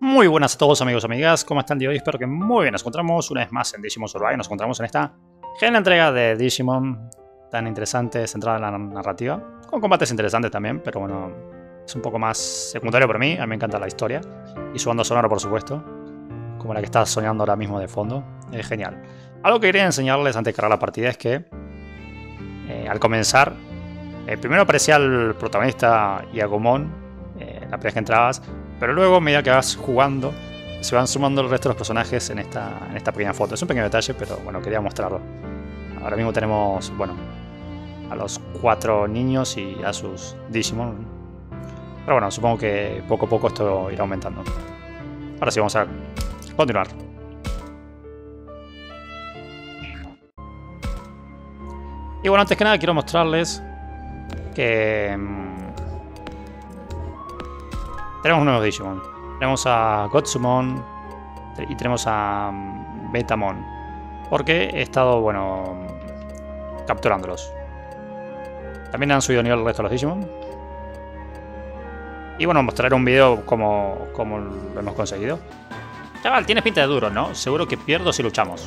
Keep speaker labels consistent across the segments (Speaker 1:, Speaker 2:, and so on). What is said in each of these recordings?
Speaker 1: Muy buenas a todos amigos y amigas, ¿cómo están el día de hoy? Espero que muy bien. Nos encontramos una vez más en Digimon Survive. Nos encontramos en esta genial entrega de Digimon tan interesante, centrada en la narrativa, con combates interesantes también, pero bueno, es un poco más secundario para mí. A mí me encanta la historia y su banda sonora, por supuesto, como la que estás soñando ahora mismo de fondo. Es genial. Algo que quería enseñarles antes de cargar la partida es que al comenzar, primero aparecía el protagonista Iagomon, la primera que entrabas, pero luego, a medida que vas jugando, se van sumando el resto de los personajes en esta pequeña foto. Es un pequeño detalle, pero bueno, quería mostrarlo. Ahora mismo tenemos, bueno, a los 4 niños y a sus Digimon. Pero bueno, supongo que poco a poco esto irá aumentando. Ahora sí, vamos a continuar. Y bueno, antes que nada quiero mostrarles que tenemos nuevos Digimon. Tenemos a Gotsumon y tenemos a Betamon. Porque he estado, bueno, capturándolos. También han subido nivel el resto de los Digimon. Y bueno, mostraré un video como lo hemos conseguido. Chaval, tienes pinta de duro, ¿no? Seguro que pierdo si luchamos.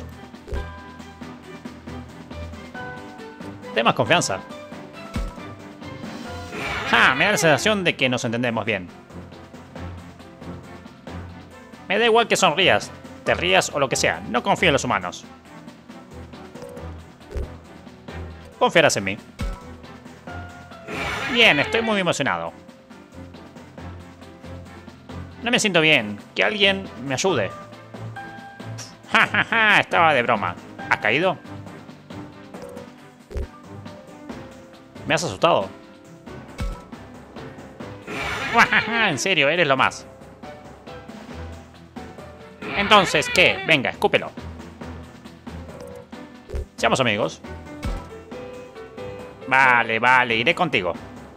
Speaker 1: Ten más confianza. ¡Ja! Me da la sensación de que nos entendemos bien. Me da igual que sonrías, te rías o lo que sea. No confío en los humanos. Confiarás en mí. Bien, estoy muy emocionado. No me siento bien. Que alguien me ayude. Ja, ja, ja, estaba de broma. ¿Has caído? Me has asustado. En serio, eres lo más. Entonces, ¿qué? Venga, escúpelo. Seamos amigos. Vale, vale, iré contigo.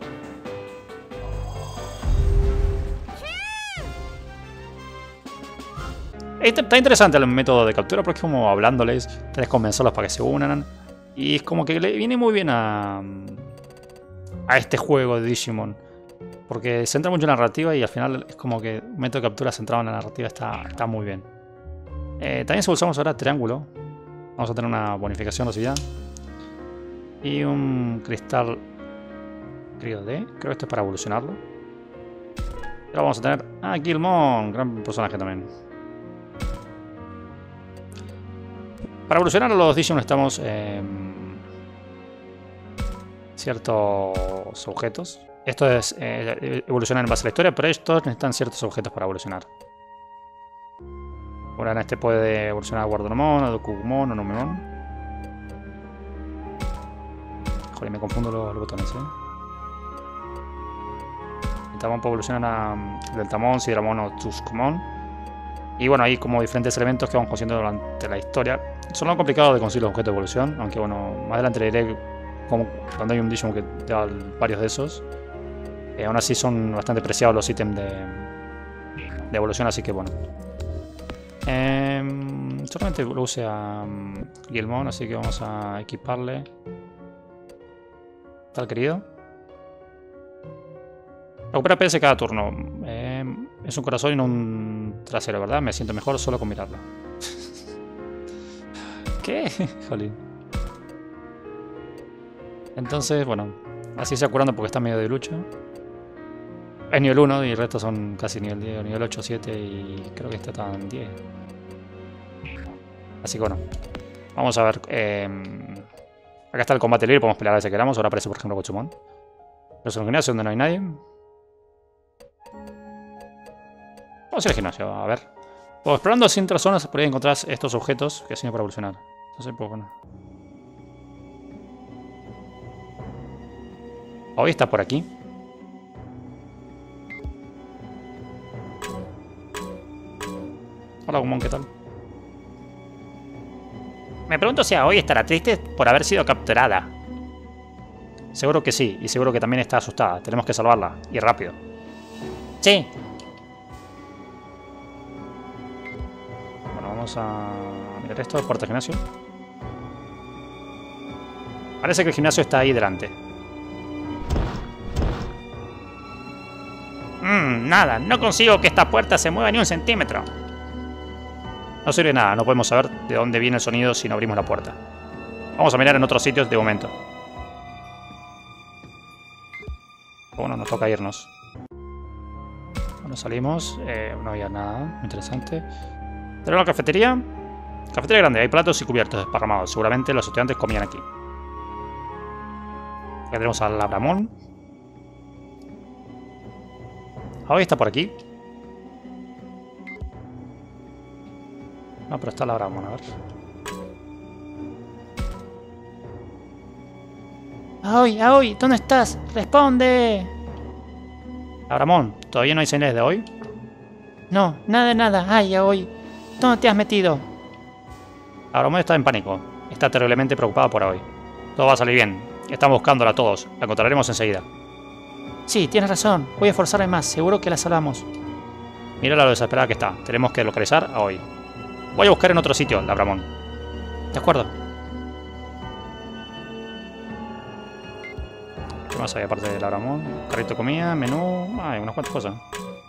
Speaker 1: Está interesante el método de captura porque es como hablándoles, tenés que convencerlos para que se unan. Y es como que le viene muy bien a este juego de Digimon. Porque se centra mucho en la narrativa y al final es como que el método de captura centrado en la narrativa está muy bien. También si pulsamos ahora triángulo, vamos a tener una bonificación de velocidad. Y un cristal crío D. Creo que esto es para evolucionarlo. Ahora vamos a tener a Guilmon, gran personaje también. Para evolucionar a los Digimon necesitamos ciertos objetos. Esto es evolucionar en base a la historia, pero estos necesitan ciertos objetos para evolucionar. Ahora en este puede evolucionar a Guardonomon, a Dokugumon o Numemon. Joder, me confundo los botones, Deltamon puede evolucionar a Deltamon, Sidramon o Tuscomon. Y bueno, hay como diferentes elementos que vamos consiguiendo durante la historia. Son lo complicado de conseguir los objetos de evolución, aunque bueno, más adelante le diré cuando hay un Digimon que te da varios de esos. Aún así son bastante preciados los ítems de evolución, así que bueno. Solamente lo use a Guilmon, así que vamos a equiparle. Tal querido. Recupera PS cada turno. Es un corazón y no un trasero, ¿verdad? Me siento mejor solo con mirarlo. ¿Qué? Jolín. Entonces, bueno, así se va curando porque está medio de lucha. Es nivel 1 y el resto son casi nivel 10, nivel 8, 7 y creo que este está en 10. Así que bueno, vamos a ver. Acá está el combate libre, podemos pelear a veces que queramos. Ahora aparece por ejemplo Gotsumon. Pero es un gimnasio donde no hay nadie. Vamos a ir al gimnasio, a ver. Pues explorando distintas zonas por ahí encontrás estos objetos que sirven para evolucionar. Entonces, pues bueno. Hoy está por aquí. Hola, Gumon, ¿qué tal? Me pregunto si hoy estará triste por haber sido capturada. Seguro que sí, y seguro que también está asustada. Tenemos que salvarla, y rápido. Sí. Bueno, vamos a mirar esto, puerta del gimnasio. Parece que el gimnasio está ahí delante. Nada. No consigo que esta puerta se mueva ni un centímetro. No sirve nada. No podemos saber de dónde viene el sonido si no abrimos la puerta. Vamos a mirar en otros sitios de momento. Bueno, nos toca irnos. Bueno, salimos. No había nada muy interesante. ¿Tenemos una cafetería? Cafetería grande. Hay platos y cubiertos desparramados. Seguramente los estudiantes comían aquí. Aquí tenemos al Labramón. Hoy está por aquí. No, pero está el Labramón, a ver. Aoi, ¿dónde estás? ¡Responde! Labramón, ¿todavía no hay señales de hoy? No, nada de nada. Ay, Aoi, ¿dónde te has metido? Labramón está en pánico. Está terriblemente preocupada por hoy. Todo va a salir bien. Estamos buscándola a todos. La encontraremos enseguida. Sí, tienes razón. Voy a esforzarme más. Seguro que la salvamos. Mira lo desesperada que está. Tenemos que localizar a hoy. Voy a buscar en otro sitio, Labramón. De acuerdo. ¿Qué más hay aparte de Labramón? Carrito de comida, menú... hay unas cuantas cosas.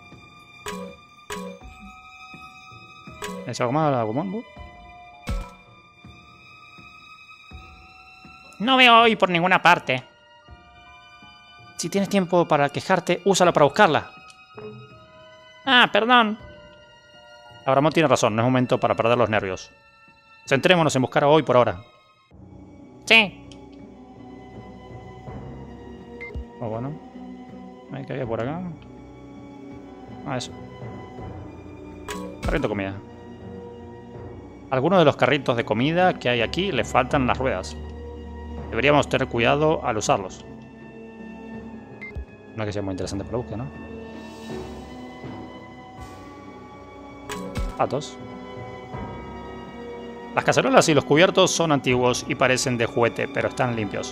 Speaker 1: ¿Es algo más, Labramón? No veo hoy por ninguna parte. Si tienes tiempo para quejarte, úsalo para buscarla. Ah, perdón. Labramón tiene razón, no es momento para perder los nervios. Centrémonos en buscar a hoy por ahora. Sí. Oh, bueno. ¿Qué había por acá? Ah, eso. Carrito de comida. Algunos de los carritos de comida que hay aquí le faltan las ruedas. Deberíamos tener cuidado al usarlos. No es que sea muy interesante para la búsqueda, ¿no? Patos. Las cacerolas y los cubiertos son antiguos y parecen de juguete, pero están limpios.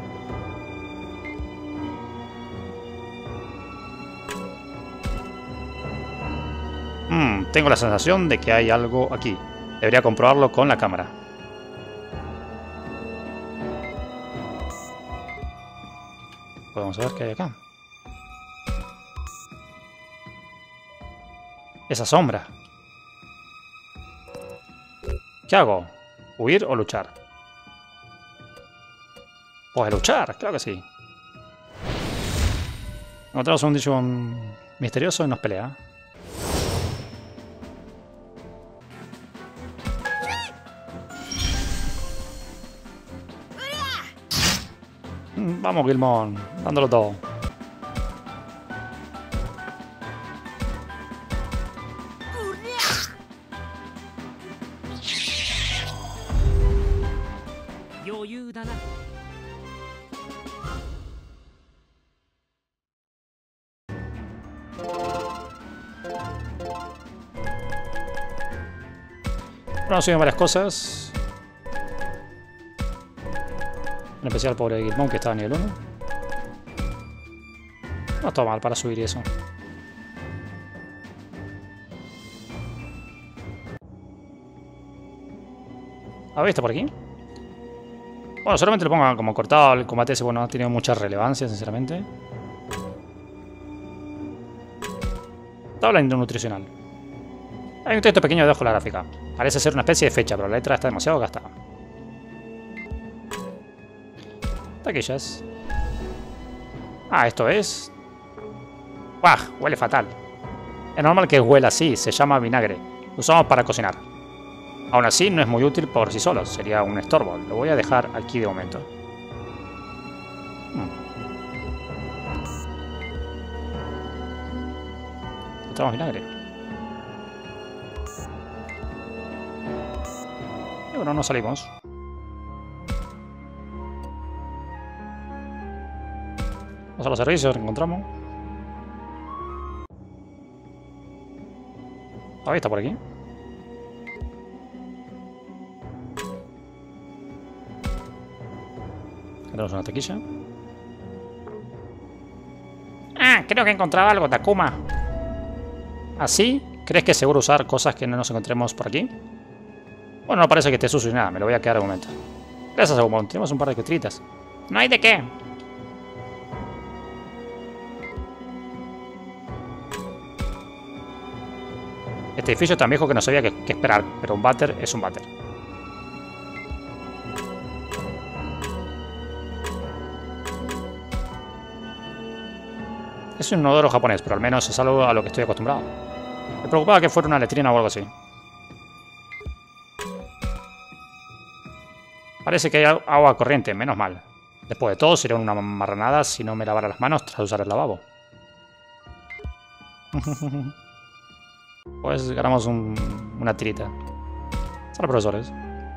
Speaker 1: Tengo la sensación de que hay algo aquí. Debería comprobarlo con la cámara. Podemos ver qué hay acá. Esa sombra. ¿Qué hago? ¿Huir o luchar? Pues luchar, claro que sí. Encontramos un Digimon misterioso y nos pelea. Vamos, Gilmon, dándolo todo. Bueno, nos siguen varias cosas. En especial pobre Gilmon, que está a nivel 1. No está mal para subir eso. A ver, ¿está por aquí? Bueno, solamente lo pongo como cortado. El combate ese, bueno, no ha tenido mucha relevancia, sinceramente. Tabla nutricional. Hay un texto pequeño debajo de la gráfica. Parece ser una especie de fecha, pero la letra está demasiado gastada. Taquillas. Ah, esto es... ¡Buah! Huele fatal. Es normal que huela así, se llama vinagre. Lo usamos para cocinar. Aún así, no es muy útil por sí solo, sería un estorbo. Lo voy a dejar aquí de momento. Encontramos vinagre. Y bueno, no salimos. Vamos a los servicios, encontramos. Ahí está por aquí. Tenemos una taquilla. Ah, creo que he encontrado algo, Takuma. ¿Así? ¿Crees que es seguro usar cosas que no nos encontremos por aquí? Bueno, no parece que esté sucio ni nada, me lo voy a quedar un momento. Gracias, Agumon, tenemos un par de cutritas. No hay de qué. Este edificio es tan viejo que no sabía qué esperar, pero un váter es un váter. Es un inodoro japonés, pero al menos es algo a lo que estoy acostumbrado. Me preocupaba que fuera una letrina o algo así. Parece que hay agua corriente, menos mal. Después de todo, sería una marranada si no me lavara las manos tras usar el lavabo. Pues ganamos una tirita. Solo profesores.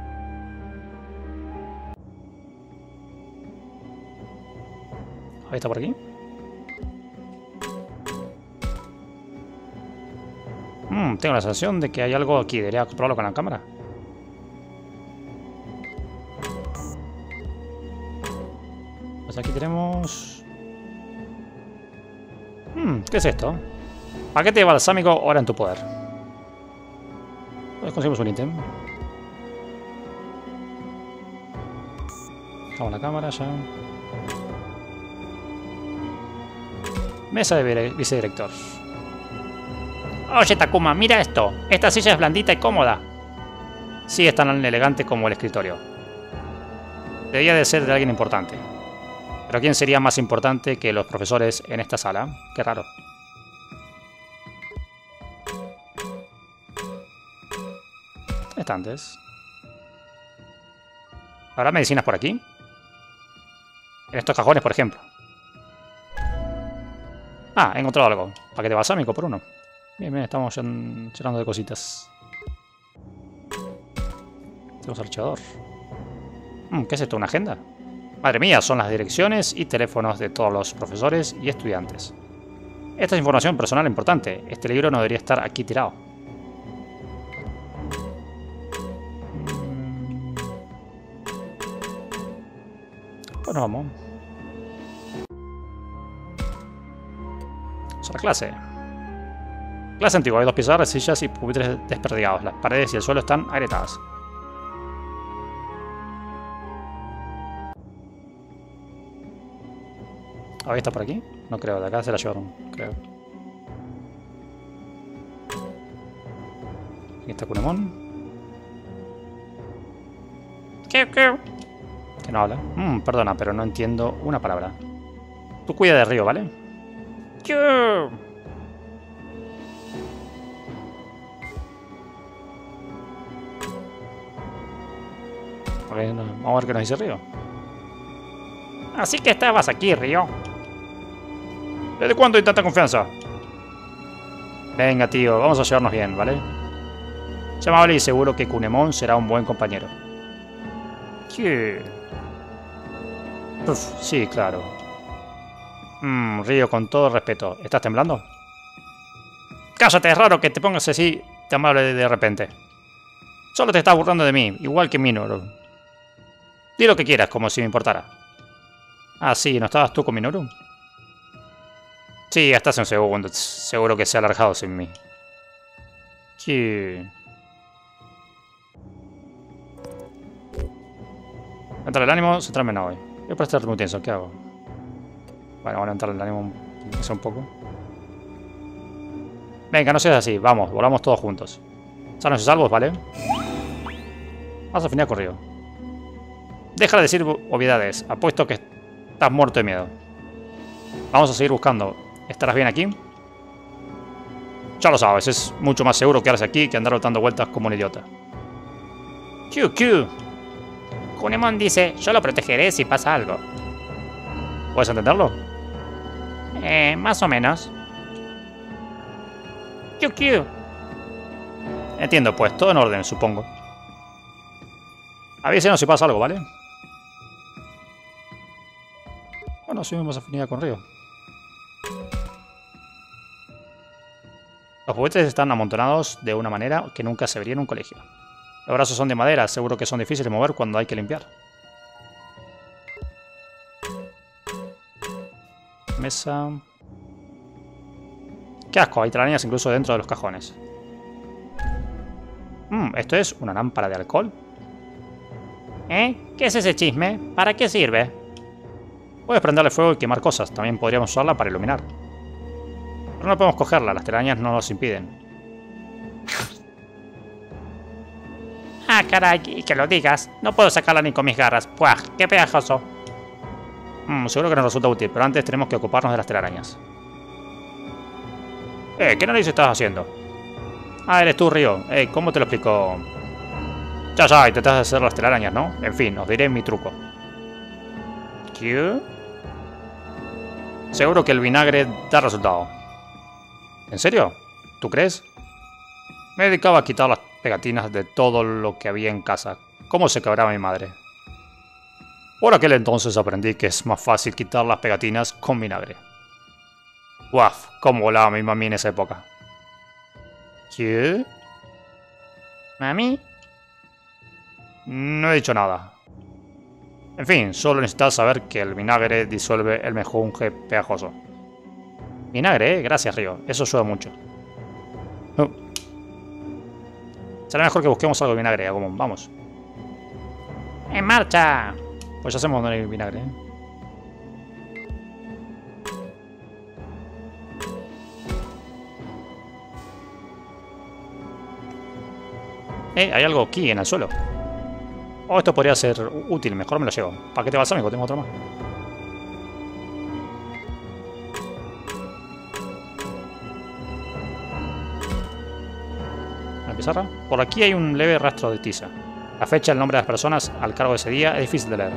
Speaker 1: Ahí está por aquí. Tengo la sensación de que hay algo aquí. Debería comprobarlo con la cámara. Pues aquí tenemos... ¿qué es esto? Paquete balsámico ahora en tu poder. Pues conseguimos un ítem. Dejamos la cámara ya. Mesa de vicedirector. Oye, Takuma, mira esto. Esta silla es blandita y cómoda. Sí, es tan elegante como el escritorio. Debería de ser de alguien importante. Pero ¿quién sería más importante que los profesores en esta sala? Qué raro. Estantes. ¿Habrá medicinas por aquí? En estos cajones, por ejemplo. Ah, he encontrado algo. Paquete balsámico por uno. Bien, bien, estamos llenando de cositas. Tenemos archivador. ¿Qué es esto? ¿Una agenda? Madre mía, son las direcciones y teléfonos de todos los profesores y estudiantes. Esta es información personal importante. Este libro no debería estar aquí tirado. Bueno, vamos. Vamos a la clase. Clase antigua. Hay 2 pizarras, sillas y pupitres desperdigados. Las paredes y el suelo están agrietadas. ¿Ahí está por aquí? No creo, de acá se la llevaron, creo. Aquí está Kunemon. ¿Qué? Que no habla. Perdona, pero no entiendo una palabra. Tú cuida de Río, ¿vale? ¿Qué? Vamos a ver qué nos dice Río. Así que estabas aquí, Río. ¿Desde cuándo hay tanta confianza? Venga, tío, vamos a llevarnos bien, ¿vale? Sé amable y seguro que Kunemon será un buen compañero. ¿Qué? Uf, sí, claro. Río, con todo respeto, ¿estás temblando? Cállate, es raro que te pongas así de amable de repente. Solo te estás burlando de mí, igual que Minoru. Di lo que quieras, como si me importara. Ah, sí, ¿no estabas tú con Minoru? Sí, hasta hace un segundo. Seguro que se ha alargado sin mí. ¿Qué? Entra el ánimo, centrarme no hoy. Voy a prestar muy tenso, ¿qué hago? Bueno, van a entrar el ánimo un poco. Venga, no seas así, vamos, volamos todos juntos. Sanos y salvos, ¿vale? Vamos a finalizar corrido. Deja de decir obviedades, apuesto que estás muerto de miedo. Vamos a seguir buscando. ¿Estarás bien aquí? Ya lo sabes, es mucho más seguro quedarse aquí que andar dando vueltas como un idiota. QQ. Kunemon dice, yo lo protegeré si pasa algo. ¿Puedes entenderlo? Más o menos. QQ. Entiendo, pues, todo en orden, supongo. Avísenos si pasa algo, ¿vale? Bueno, subimos afinidad con Río. Los juguetes están amontonados de una manera que nunca se vería en un colegio. Los brazos son de madera, seguro que son difíciles de mover cuando hay que limpiar. Mesa... ¡Qué asco! Hay telarañas incluso dentro de los cajones. ¿Esto es una lámpara de alcohol? ¿Qué es ese chisme? ¿Para qué sirve? Puedes prenderle fuego y quemar cosas. También podríamos usarla para iluminar. Pero no podemos cogerla, las telarañas no nos impiden.
Speaker 2: Ah, caray, y que lo digas. No puedo sacarla ni con mis garras. ¡Puah! ¡Qué pegajoso!
Speaker 1: Seguro que nos resulta útil, pero antes tenemos que ocuparnos de las telarañas. ¿Qué nariz estás haciendo? Ah, eres tú, Río. ¿Cómo te lo explico? Ya, intentas hacer las telarañas, ¿no? En fin, os diré mi truco. ¿Qué? Seguro que el vinagre da resultado. ¿En serio? ¿Tú crees? Me dedicaba a quitar las pegatinas de todo lo que había en casa. ¿Cómo se quebraba mi madre? Por aquel entonces aprendí que es más fácil quitar las pegatinas con vinagre. ¡Guaf! ¿Cómo volaba mi mami en esa época? ¿Qué?
Speaker 2: ¿Mami?
Speaker 1: No he dicho nada. En fin, solo necesitas saber que el vinagre disuelve el mejunje pegajoso. Vinagre, gracias, Río. Eso ayuda mucho. Será mejor que busquemos algo de vinagre, Agumon. Vamos.
Speaker 2: ¡En marcha!
Speaker 1: Pues ya hacemos donde hay vinagre, hay algo aquí en el suelo. Oh, esto podría ser útil. Mejor me lo llevo. Paquete balsámico, tengo otro más. La pizarra. Por aquí hay un leve rastro de tiza. La fecha y el nombre de las personas al cargo de ese día es difícil de leer.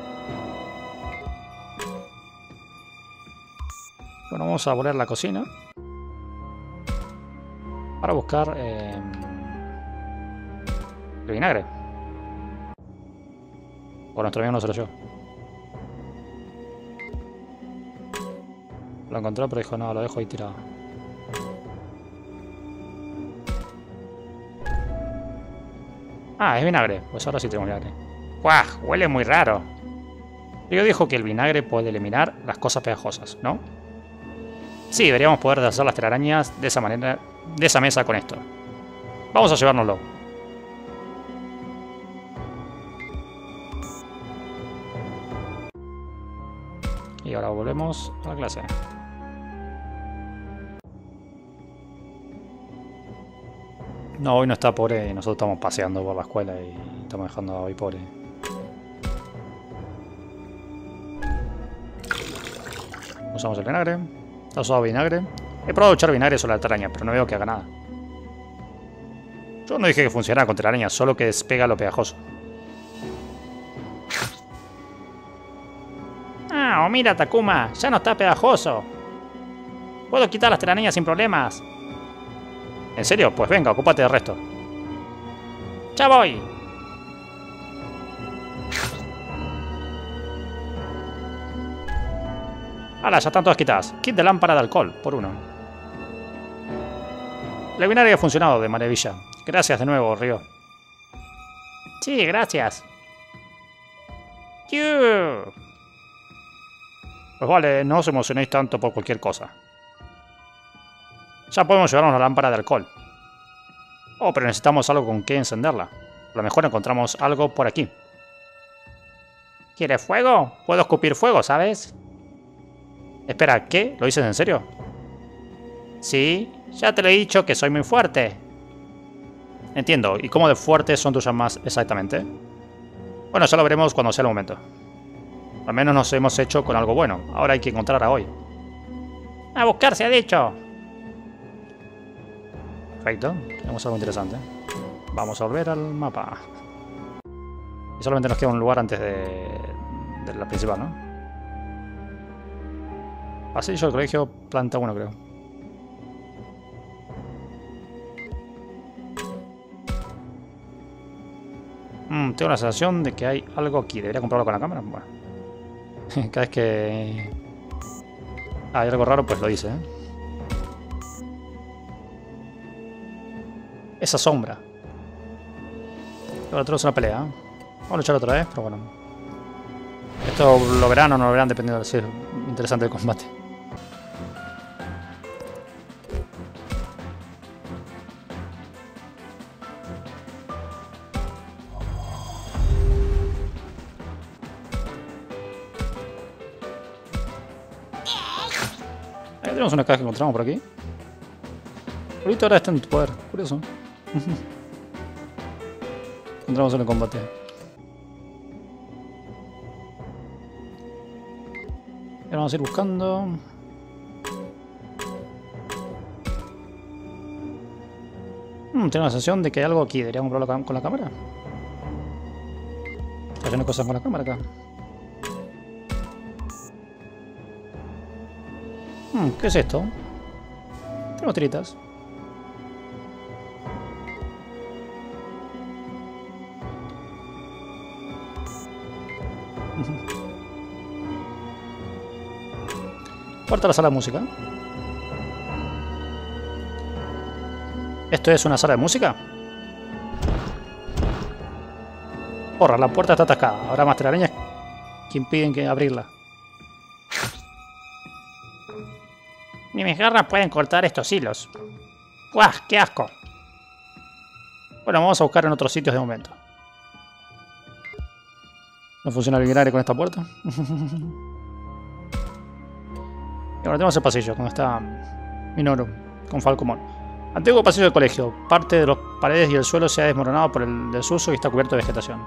Speaker 1: Bueno, vamos a volver a la cocina para buscar el vinagre. Por nuestro amigo no se lo llevó. Lo encontró, pero dijo, no, lo dejo ahí tirado. Ah, es vinagre. Pues ahora sí tenemos vinagre.
Speaker 2: ¡Guau! Huele muy raro.
Speaker 1: Yo dijo que el vinagre puede eliminar las cosas pegajosas, ¿no? Sí, deberíamos poder hacer las telarañas de esa manera, de esa mesa con esto. Vamos a llevárnoslo. Y ahora volvemos a la clase. No, hoy no está pobre y nosotros estamos paseando por la escuela y estamos dejando a hoy pobre. Usamos el vinagre. ¿Has usado vinagre? He probado echar vinagre sobre la telaraña, pero no veo que haga nada. Yo no dije que funcionara con telarañas, solo que despega lo pegajoso.
Speaker 2: ¡Ah, oh, mira, Takuma! ¡Ya no está pegajoso! Puedo quitar las telarañas sin problemas.
Speaker 1: ¿En serio? Pues venga, ocúpate del resto.
Speaker 2: ¡Ya voy!
Speaker 1: ¡Hala! Ya están todas quitadas. Kit de lámpara de alcohol, por uno. El vinagre ha funcionado de maravilla. Gracias de nuevo, Río.
Speaker 2: Sí, gracias. ¡Yu!
Speaker 1: Pues vale, no os emocionéis tanto por cualquier cosa. Ya podemos llevarnos la lámpara de alcohol. Oh, pero necesitamos algo con que encenderla. A lo mejor encontramos algo por aquí.
Speaker 2: ¿Quieres fuego? Puedo escupir fuego, ¿sabes?
Speaker 1: Espera, ¿qué? ¿Lo dices en serio?
Speaker 2: Sí, ya te lo he dicho que soy muy fuerte.
Speaker 1: Entiendo. ¿Y cómo de fuertes son tus llamas exactamente? Bueno, ya lo veremos cuando sea el momento. Al menos nos hemos hecho con algo bueno. Ahora hay que encontrar a hoy.
Speaker 2: A buscar se ha dicho.
Speaker 1: Perfecto. Tenemos algo interesante. Vamos a volver al mapa. Y solamente nos queda un lugar antes de la principal, ¿no? Pasillo del colegio, planta 1, creo. Tengo la sensación de que hay algo aquí. ¿Debería comprarlo con la cámara? Bueno. Cada vez que hay algo raro, pues lo dice, ¿eh? Esa sombra. Ahora tenemos una pelea, ¿eh? Vamos a luchar otra vez, pero bueno. Esto lo verán o no lo verán dependiendo de si es interesante el combate. Ahí tenemos una caja que encontramos por aquí. Ahorita ahora está en tu poder, curioso. Entramos en el combate. Ahora vamos a ir buscando. Tengo la sensación de que hay algo aquí. Deberíamos probarlo con la cámara. Está haciendo cosas con la cámara acá. ¿Qué es esto? Tenemos tiritas. Puerta a la sala de música. ¿Esto es una sala de música? Porra, la puerta está atascada. Habrá más telarañas que impiden que abrirla.
Speaker 2: Ni mis garras pueden cortar estos hilos. ¡Guau! ¡Qué asco!
Speaker 1: Bueno, vamos a buscar en otros sitios de momento. ¿No funciona el vinagre con esta puerta? Y ahora tenemos el pasillo, donde está Minoru, con Falcomon. Antiguo pasillo del colegio. Parte de las paredes y el suelo se ha desmoronado por el desuso y está cubierto de vegetación.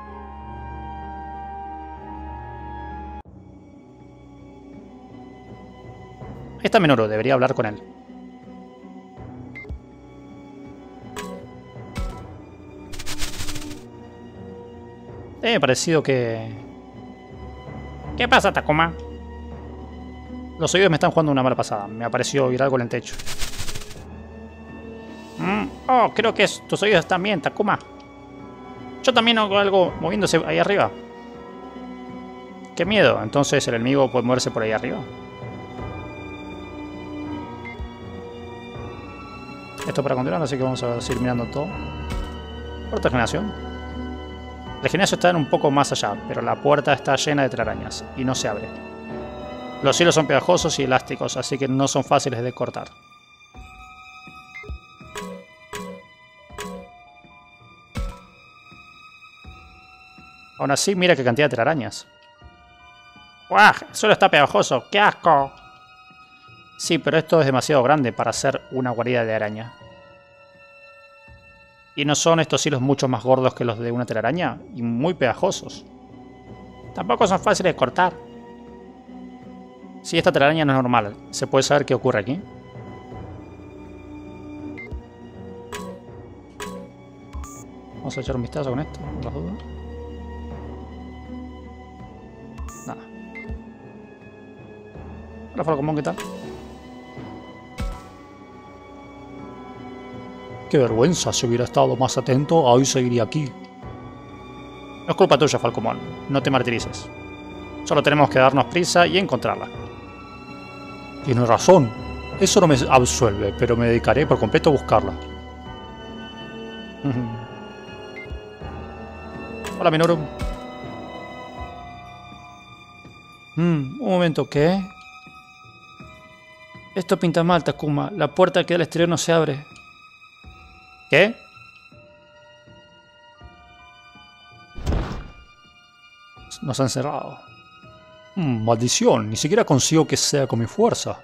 Speaker 1: Ahí está Minoru, debería hablar con él. Me ha parecido que...
Speaker 2: ¿Qué pasa, Takuma?
Speaker 1: Los oídos me están jugando una mala pasada. Me ha parecido oír algo en el techo.
Speaker 2: Oh, creo que tus oídos están bien, Takuma. Yo también oigo algo moviéndose ahí arriba.
Speaker 1: Qué miedo. Entonces el enemigo puede moverse por ahí arriba. Esto para continuar, así que vamos a seguir mirando todo. Puerta de generación. El gimnasio está un poco más allá, pero la puerta está llena de telarañas y no se abre. Los hilos son pegajosos y elásticos, así que no son fáciles de cortar. Aún así, mira qué cantidad de telarañas.
Speaker 2: ¡Guau! El suelo está pegajoso. ¡Qué asco!
Speaker 1: Sí, pero esto es demasiado grande para ser una guarida de araña. ¿Y no son estos hilos mucho más gordos que los de una telaraña? Y muy pegajosos.
Speaker 2: Tampoco son fáciles de cortar.
Speaker 1: Si esta telaraña no es normal, ¿se puede saber qué ocurre aquí? Vamos a echar un vistazo con esto, por las dudas. Nada. Ahora Falcomon, ¿qué tal? Qué vergüenza, si hubiera estado más atento, hoy seguiría aquí. No es culpa tuya, Falcomon. No te martirices. Solo tenemos que darnos prisa y encontrarla. Tienes razón. Eso no me absuelve, pero me dedicaré por completo a buscarla. Hola, Minoru. Un momento, ¿qué? Esto pinta mal, Takuma. La puerta que da al exterior no se abre. ¿Qué? Nos han cerrado. Maldición, ni siquiera consigo que sea con mi fuerza.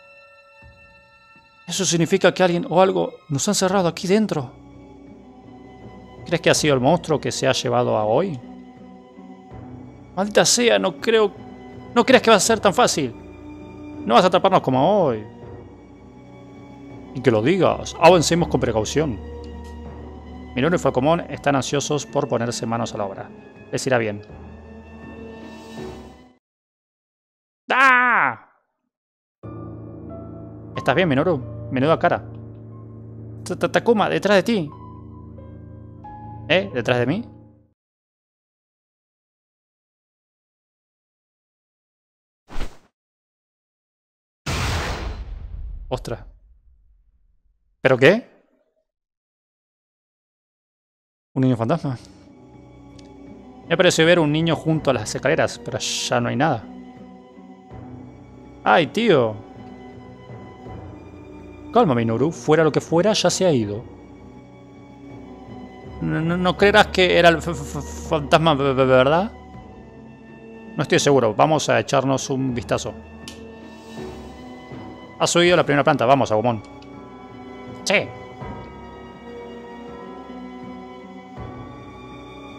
Speaker 1: Eso significa que alguien o algo nos han cerrado aquí dentro. ¿Crees que ha sido el monstruo que se ha llevado a hoy? Maldita sea, no creo... No creas que va a ser tan fácil. No vas a atraparnos como hoy. Y que lo digas, avancemos con precaución. Minoru y Falcomon están ansiosos por ponerse manos a la obra. Les irá bien.
Speaker 2: ¡Ah!
Speaker 1: ¿Estás bien, Minoru? Menuda cara.
Speaker 2: Takuma, detrás de ti.
Speaker 1: ¿Detrás de mí? Ostras. ¿Pero qué? ¿Un niño fantasma? Me pareció ver un niño junto a las escaleras, pero ya no hay nada. ¡Ay, tío! Calma, Minoru. Fuera lo que fuera, ya se ha ido. No creerás que era el fantasma, ¿verdad? No estoy seguro. Vamos a echarnos un vistazo. Has subido a la primera planta. Vamos, Agumon.
Speaker 2: Sí.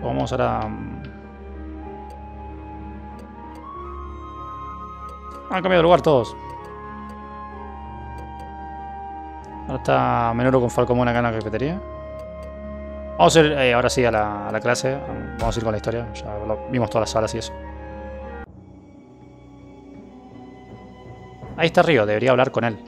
Speaker 1: Vamos ahora... Han cambiado de lugar todos. Ahora está Menoro con Falcomón acá en la cafetería. Vamos a ir ahora sí a la clase. Vamos a ir con la historia. Ya vimos todas las salas y eso. Ahí está Río, debería hablar con él.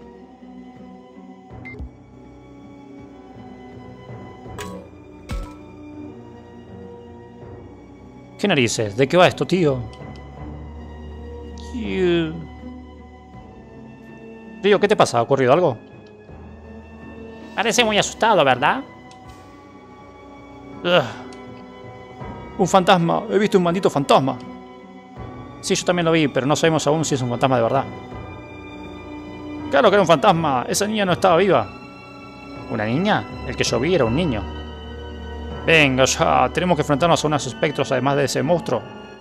Speaker 1: ¿Qué narices? ¿De qué va esto, tío? Río, ¿qué te pasa? ¿Ha ocurrido algo?
Speaker 2: Parece muy asustado, ¿verdad?
Speaker 1: Un fantasma. He visto un maldito fantasma. Sí, yo también lo vi, pero no sabemos aún si es un fantasma de verdad. Claro que era un fantasma. Esa niña no estaba viva. ¿Una niña? El que yo vi era un niño. Venga ya, tenemos que enfrentarnos a unos espectros además de ese monstruo.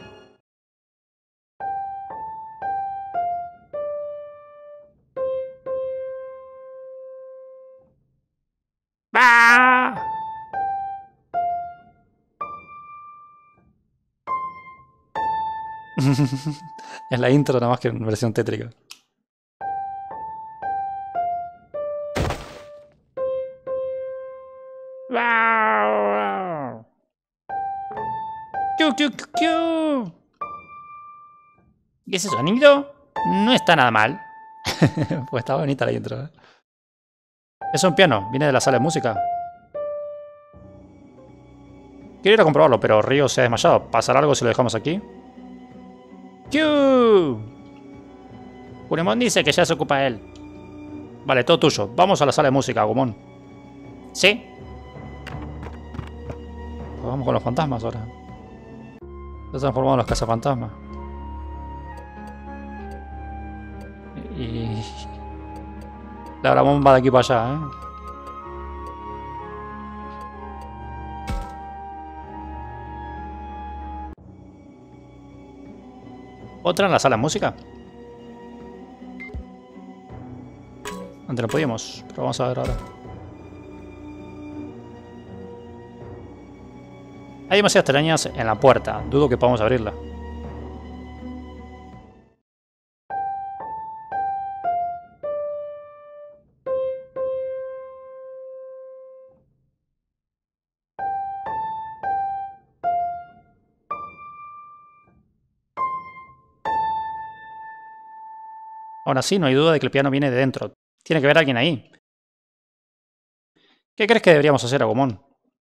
Speaker 2: ¡Bah!
Speaker 1: Es la intro nada más que en versión tétrica.
Speaker 2: ¡Bah! ¡Kiu, kiu, kiu, kiu! ¿Qué es eso, sonido? No está nada mal.
Speaker 1: Pues está bonita la intro, ¿eh? Es un piano, viene de la sala de música. Quiero ir a comprobarlo, pero Río se ha desmayado. ¿Pasará algo si lo dejamos aquí?
Speaker 2: ¡Kiu! Kunemon dice que ya se ocupa él.
Speaker 1: Vale, todo tuyo. Vamos a la sala de música, Agumon.
Speaker 2: ¿Sí?
Speaker 1: Pues vamos con los fantasmas ahora. Se han transformado en los cazafantasmas. Y... la Agumon va de aquí para allá, ¿eh? ¿Otra en la sala de música? Antes no podíamos, pero vamos a ver ahora. Hay demasiadas telarañas en la puerta. Dudo que podamos abrirla. Ahora sí, no hay duda de que el piano viene de dentro. Tiene que haber alguien ahí. ¿Qué crees que deberíamos hacer, Agumon?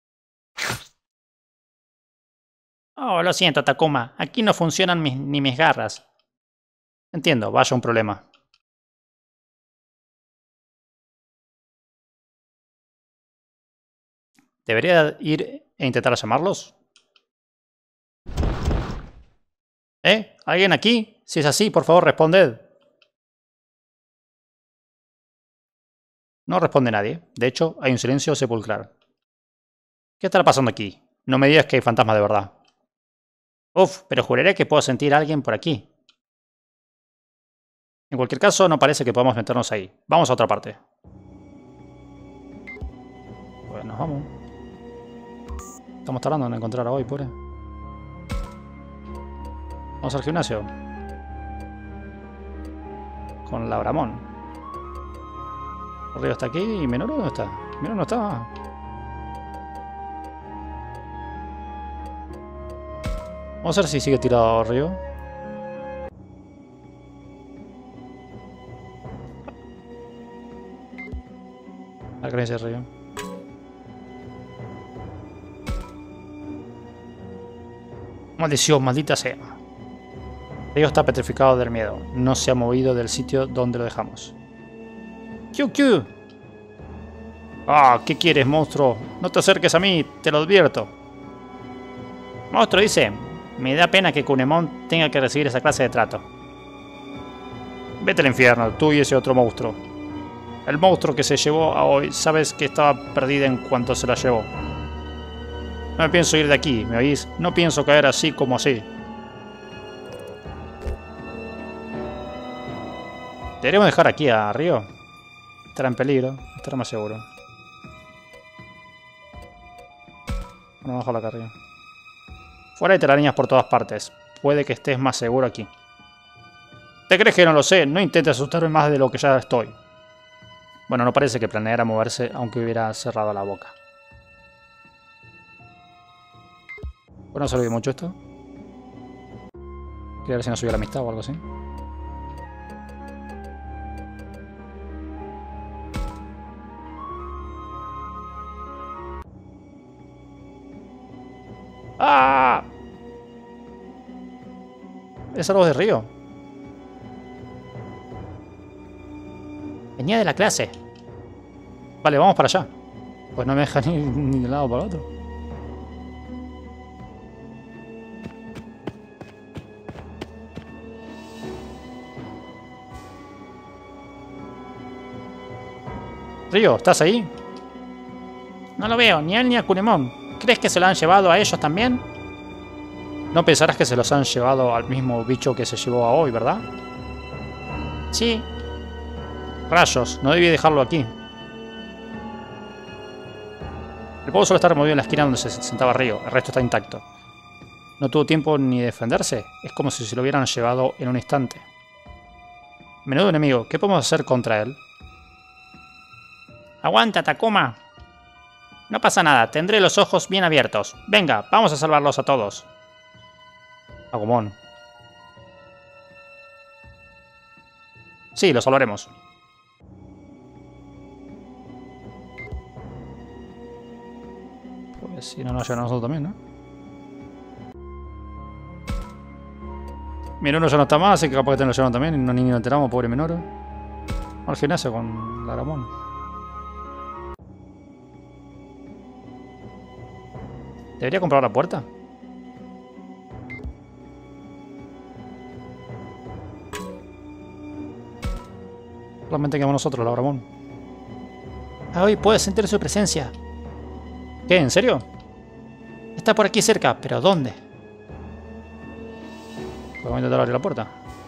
Speaker 2: Oh, lo siento, Takuma. Aquí no funcionan ni mis garras.
Speaker 1: Entiendo, vaya un problema. ¿Debería ir e intentar llamarlos? ¿Alguien aquí? Si es así, por favor, responded. No responde nadie. De hecho, hay un silencio sepulcral. ¿Qué estará pasando aquí? No me digas que hay fantasmas de verdad.
Speaker 2: Uf, pero juraré que puedo sentir a alguien por aquí.
Speaker 1: En cualquier caso, no parece que podamos meternos ahí. Vamos a otra parte. Pues nos vamos. Estamos tardando en encontrar a hoy, pobre. Vamos al gimnasio. Con Labramón. Río está aquí y Menoro ¿dónde está? Menoro no está. Vamos a ver si sigue tirado Río. A ver qué dice Río. Maldición, maldita sea. Río está petrificado del miedo. No se ha movido del sitio donde lo dejamos. ¡Kiu, kiu! ¡Ah! ¿Qué quieres, monstruo? No te acerques a mí, te lo advierto.
Speaker 2: Monstruo dice... Me da pena que Kunemon tenga que recibir esa clase de trato.
Speaker 1: Vete al infierno, tú y ese otro monstruo. El monstruo que se llevó a hoy, sabes que estaba perdida en cuanto se la llevó. No me pienso ir de aquí, ¿me oís? No pienso caer así como así. Deberíamos dejar aquí a Río. Estará en peligro, estará más seguro. Bueno, bajo la carga. Fuera hay telarañas por todas partes. Puede que estés más seguro aquí. ¿Te crees que no lo sé? No intentes asustarme más de lo que ya estoy. Bueno, no parece que planeara moverse aunque hubiera cerrado la boca. Bueno, no se olvide mucho esto. Quería ver si no subió la amistad o algo así. ¡Ah! Es algo de Río.
Speaker 2: Venía de la clase.
Speaker 1: Vale, vamos para allá. Pues no me deja ni de un lado para el otro. Río, ¿estás ahí?
Speaker 2: No lo veo, ni a él ni a Kunemon. ¿Crees que se lo han llevado a ellos también?
Speaker 1: No pensarás que se los han llevado al mismo bicho que se llevó a hoy, ¿verdad?
Speaker 2: Sí.
Speaker 1: Rayos, no debí dejarlo aquí. El polvo solo está removido en la esquina donde se sentaba Río. El resto está intacto. No tuvo tiempo ni de defenderse. Es como si se lo hubieran llevado en un instante. Menudo enemigo. ¿Qué podemos hacer contra él?
Speaker 2: Aguanta, Takuma. No pasa nada, tendré los ojos bien abiertos. Venga, vamos a salvarlos a todos.
Speaker 1: Agumon. Sí, lo salvaremos. Pues si no nos llevan a nosotros también, ¿no? Minoru ya no está más, así que capaz que te lo llevan también y no, ni nos enteramos, pobre Minoru. Al gimnasio con Laramón. ¿Debería comprar la puerta? Solamente quedamos nosotros, Laramón.
Speaker 2: Hoy puedes sentir su presencia.
Speaker 1: ¿Qué? ¿En serio?
Speaker 2: Está por aquí cerca, pero ¿dónde?
Speaker 1: Podemos intentar abrir la puerta.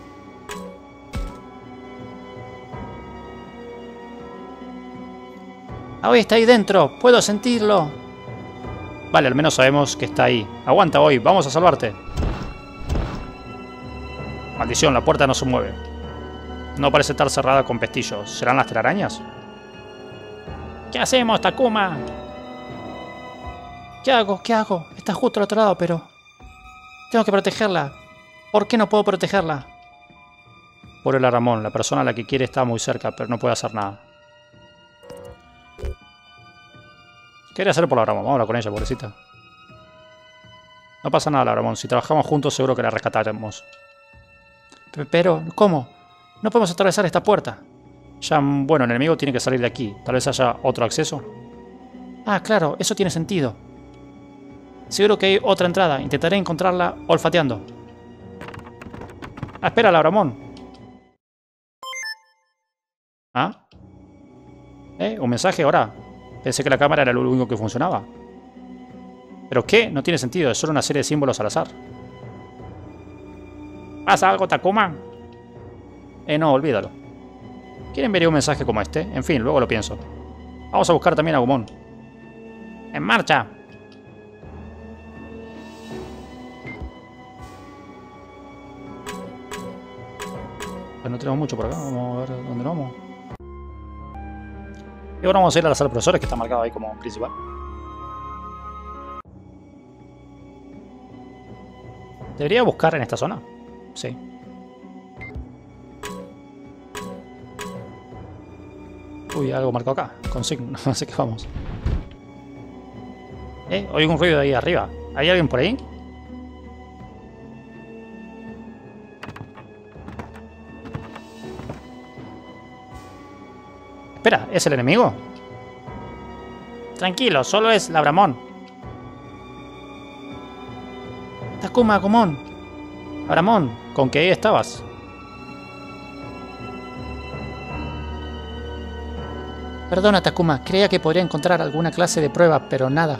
Speaker 2: Hoy está ahí dentro, puedo sentirlo.
Speaker 1: Vale, al menos sabemos que está ahí. Aguanta hoy, vamos a salvarte. Maldición, la puerta no se mueve. No parece estar cerrada con pestillos. ¿Serán las telarañas?
Speaker 2: ¿Qué hacemos, Takuma? ¿Qué hago? ¿Qué hago? Está justo al otro lado, pero... tengo que protegerla. ¿Por qué no puedo protegerla?
Speaker 1: Pobre Laramón, la persona a la que quiere está muy cerca, pero no puede hacer nada. ¿Qué quería hacer por Laramón? Vamos a hablar con ella, pobrecita. No pasa nada, Laramón. Si trabajamos juntos, seguro que la rescataremos.
Speaker 2: Pero, ¿cómo? No podemos atravesar esta puerta.
Speaker 1: Ya, bueno, el enemigo tiene que salir de aquí. Tal vez haya otro acceso.
Speaker 2: Ah, claro, eso tiene sentido. Seguro que hay otra entrada. Intentaré encontrarla olfateando.
Speaker 1: Ah, espera, Laramón. ¿Ah? ¿Un mensaje ahora? Pensé que la cámara era lo único que funcionaba. ¿Pero qué? No tiene sentido, es solo una serie de símbolos al azar.
Speaker 2: ¿Pasa algo, Takuma?
Speaker 1: No, olvídalo. ¿Quién enviaría un mensaje como este? En fin, luego lo pienso. Vamos a buscar también a Agumon.
Speaker 2: ¡En marcha!
Speaker 1: Pues no tenemos mucho por acá, vamos a ver dónde vamos. Y ahora vamos a ir a la sala de profesores, que está marcado ahí como principal. ¿Debería buscar en esta zona? Sí. Uy, algo marcado acá, con signo, así que vamos. Oigo un ruido de ahí arriba. ¿Hay alguien por ahí? Espera, ¿es el enemigo?
Speaker 2: Tranquilo, solo es Labramón. Takuma, Agumon.
Speaker 1: Labramón, ¿con qué estabas?
Speaker 2: Perdona, Takuma, creía que podría encontrar alguna clase de prueba, pero nada.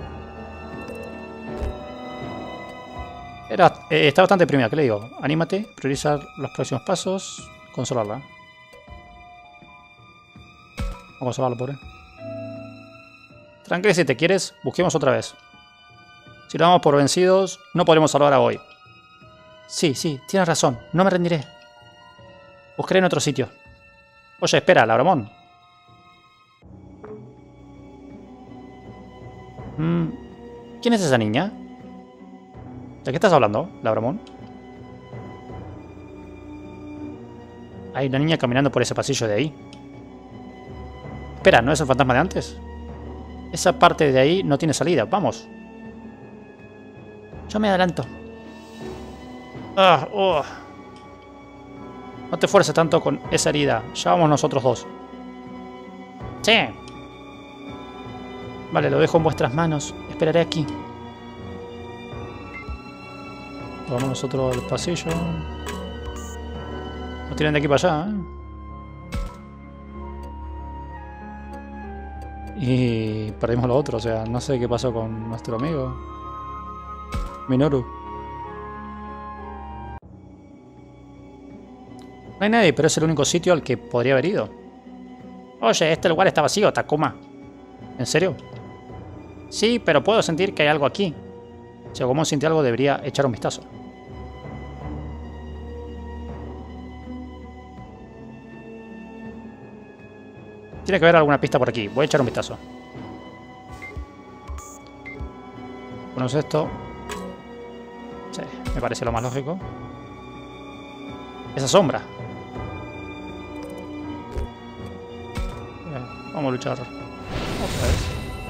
Speaker 1: Está bastante deprimida, ¿qué le digo? Anímate, priorizar los próximos pasos, consolarla. Vamos a salvarlo, pobre. Tranquilo, si te quieres, busquemos otra vez. Si nos damos por vencidos, no podremos salvar a hoy.
Speaker 2: Sí, tienes razón. No me rendiré. Buscaré en otro sitio.
Speaker 1: Oye, espera, Labramón. ¿Quién es esa niña? ¿De qué estás hablando, Labramón? Hay una niña caminando por ese pasillo de ahí. Espera, ¿no es el fantasma de antes? Esa parte de ahí no tiene salida. Vamos.
Speaker 2: Yo me adelanto.
Speaker 1: No te esfuerces tanto con esa herida. Ya vamos nosotros dos.
Speaker 2: Sí.
Speaker 1: Vale, lo dejo en vuestras manos.
Speaker 2: Esperaré aquí.
Speaker 1: Vamos nosotros al pasillo. Nos tiran de aquí para allá, ¿eh? Y perdimos lo otro, o sea, no sé qué pasó con nuestro amigo Minoru. No hay nadie, pero es el único sitio al que podría haber ido. Oye, este lugar está vacío, Takuma. ¿En serio? Sí, pero puedo sentir que hay algo aquí. Si Agumon siente algo, debería echar un vistazo. Tiene que haber alguna pista por aquí. Voy a echar un vistazo. Bueno, es esto. Sí, me parece lo más lógico. Esa sombra. Vamos a luchar. Otra vez.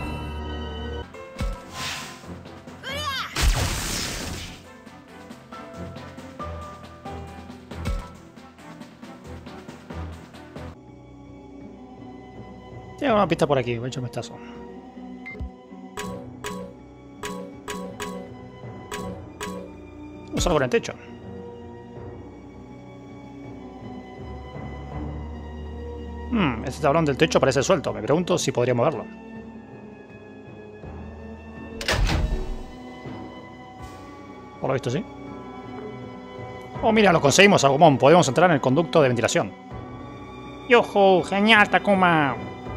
Speaker 1: Tiene una pista por aquí, voy a echar un vistazo. Vamos algo en el techo. Este tablón del techo parece suelto. Me pregunto si podría moverlo. Por lo visto sí. Oh, mira, lo conseguimos, Agumon. Podemos entrar en el conducto de ventilación. ¡Yujú! ¡Genial, Takuma!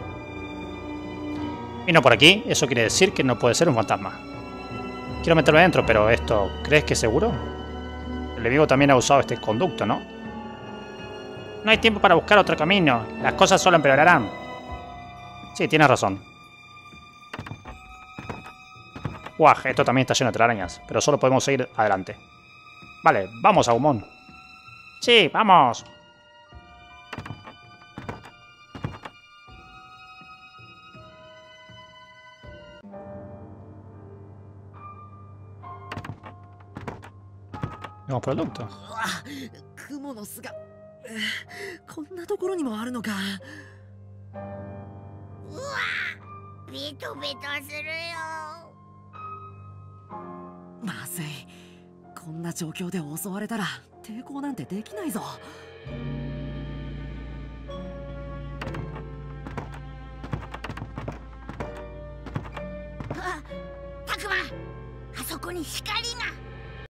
Speaker 1: Vino por aquí, eso quiere decir que no puede ser un fantasma. Quiero meterme adentro, pero esto, ¿crees que es seguro? El enemigo también ha usado este conducto, ¿no? No hay tiempo para buscar otro camino. Las cosas solo empeorarán. Sí, tienes razón. Guau, esto también está lleno de telarañas, pero solo podemos seguir adelante. Vale, vamos, Agumon. Sí, vamos. Vamos por el ducto.
Speaker 3: 雲の巣がこんなところにもあるのか。
Speaker 4: うわ、ベトベトするよ。
Speaker 3: まずい、こんな状況で襲われたら抵抗なんてできないぞ。
Speaker 4: あ、タクマ、あそこに光が。